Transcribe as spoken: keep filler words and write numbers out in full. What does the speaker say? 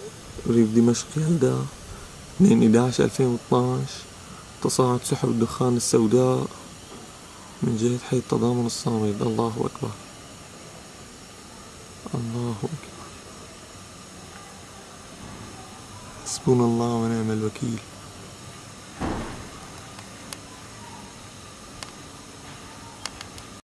ريف دمشق يلدا اثنين أحد عشر ألفين واثناعش. تصاعد سحب الدخان السوداء من جهة حي التضامن الصامد. الله أكبر، الله أكبر، حسبنا الله ونعم الوكيل.